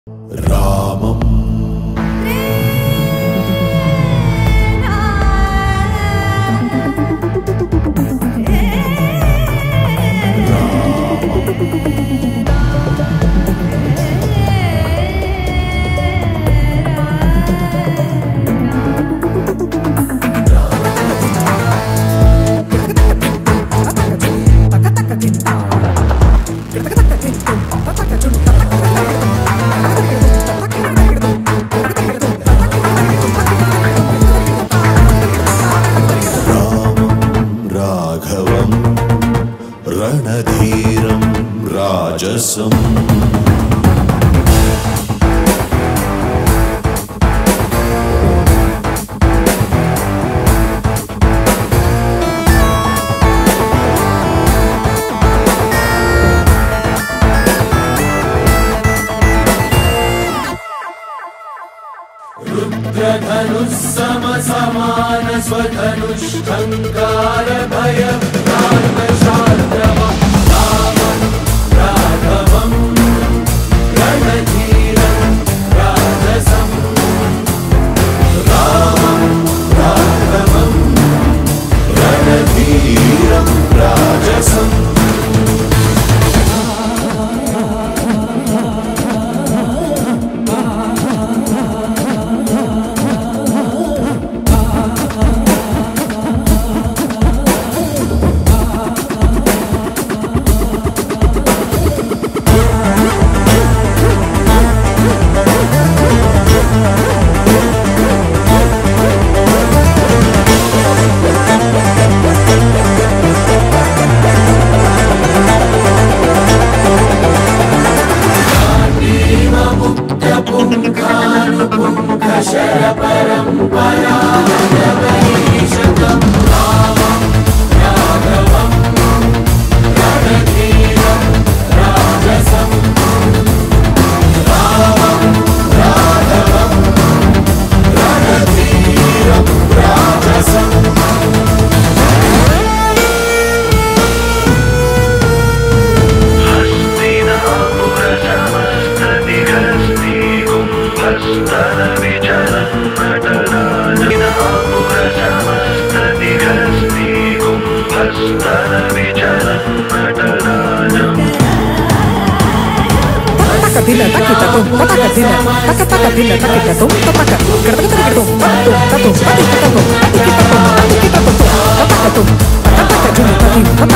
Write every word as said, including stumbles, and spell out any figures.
రామం రాఘవం రణధీరం రాజసం रुद्रधनुस्सम समान स्वधनुष्टंकार भय शार्दव रामं राघवं रणधीरं राजसं रामं राघवं रणधीरं राजसं शर परंपरा शतम रामं राघवं रणधीरं राजसं रामं राघवं रणधीरं राजसं Dina takita tum, pataka dina, taka taka dina takita tum, tapaka, kerta kerta tum, patu, tatu, pati kita tum, pati kita tum, pati kita tum, tapaka tum, pataka dina tatim,